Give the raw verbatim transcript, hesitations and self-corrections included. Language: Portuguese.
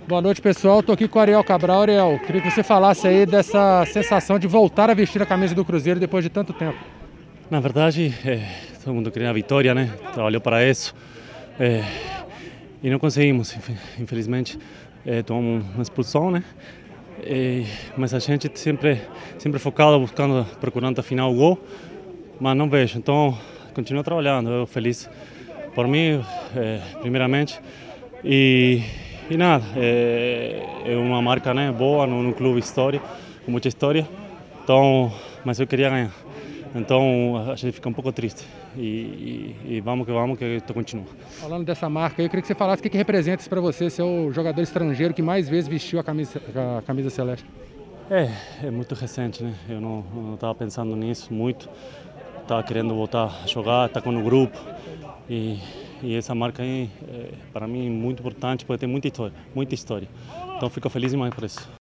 Boa noite, pessoal. Estou aqui com o Ariel Cabral. Ariel, queria que você falasse aí dessa sensação de voltar a vestir a camisa do Cruzeiro depois de tanto tempo. Na verdade, é, todo mundo queria a vitória, né? Trabalhou para isso é, e não conseguimos, infelizmente. É, tomamos uma expulsão, né? É, mas a gente sempre, sempre focado, buscando, procurando afinar o gol, mas não vejo. Então, continuo trabalhando. Eu feliz por mim, é, primeiramente. E E nada, é, é uma marca, né, boa no, no clube história, com muita história, então, mas eu queria ganhar. Então a gente fica um pouco triste e, e, e vamos que vamos que eu continuo. Falando dessa marca, eu queria que você falasse o que, que representa isso para você, ser o jogador estrangeiro que mais vezes vestiu a camisa, a camisa celeste. É, é muito recente, né? Eu não estava pensando nisso muito, estava querendo voltar a jogar, estar com o grupo. E, e essa marca aí, é, para mim, é muito importante, porque tem muita história, muita história. Então, fico feliz demais por isso.